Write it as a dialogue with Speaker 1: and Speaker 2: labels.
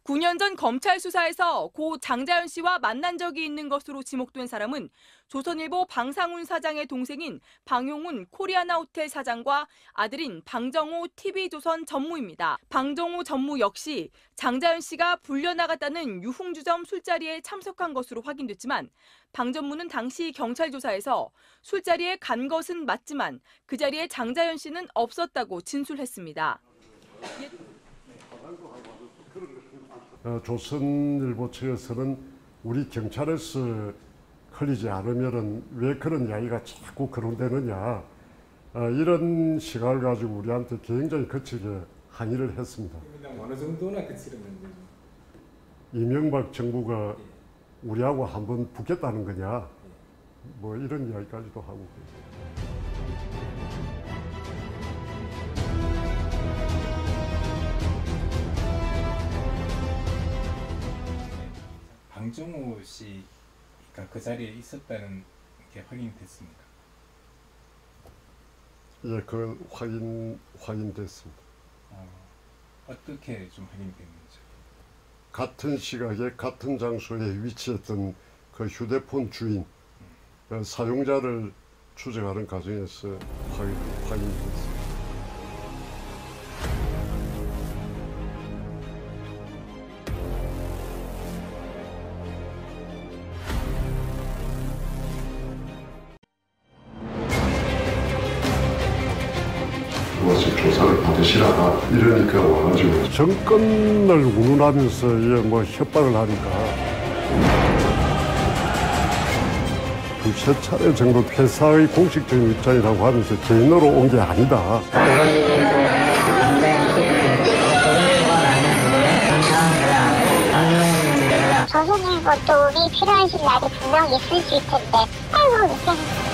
Speaker 1: 9년 전 검찰 수사에서 고 장자연 씨와 만난 적이 있는 것으로 지목된 사람은 조선일보 방상훈 사장의 동생인 방용훈 코리아나 호텔 사장과 아들인 방정호 TV조선 전무입니다. 방정호 전무 역시 장자연 씨가 불려나갔다는 유흥주점 술자리에 참석한 것으로 확인됐지만 방 전무는 당시 경찰 조사에서 술자리에 간 것은 맞지만 그 자리에 장자연 씨는 없었다고 진술했습니다.
Speaker 2: 조선일보 측에서는 우리 경찰에서 흘리지 않으면 왜 그런 이야기가 자꾸 거론되느냐, 이런 시각을 가지고 우리한테 굉장히 거칠게 항의를 했습니다.
Speaker 3: 어느 정도나 거칠으면 되죠?
Speaker 2: 이명박 정부가 우리하고 한번 붙겠다는 거냐, 뭐 이런 이야기까지도 하고.
Speaker 3: 방정호 씨가 그 자리에 있었다는 게 확인됐습니까?
Speaker 2: 예, 그 확인됐습니다.
Speaker 3: 어떻게 좀 확인됐는지?
Speaker 2: 같은 시각에 같은 장소에 위치했던 그 휴대폰 주인, 사용자를 추적하는 과정에서 확인됐습니다.
Speaker 4: 그것을 조사를 받으시라 이러니까 와가지고
Speaker 2: 정권을 운운하면서 뭐 협박을 하니까 두세 차례 정도 회사의 공식적인 입장이라고 하면서 개인으로 온 게 아니다.
Speaker 5: 조선일보 도움이 필요하신 날이 분명 있을 수 있을 텐데 아이고 이제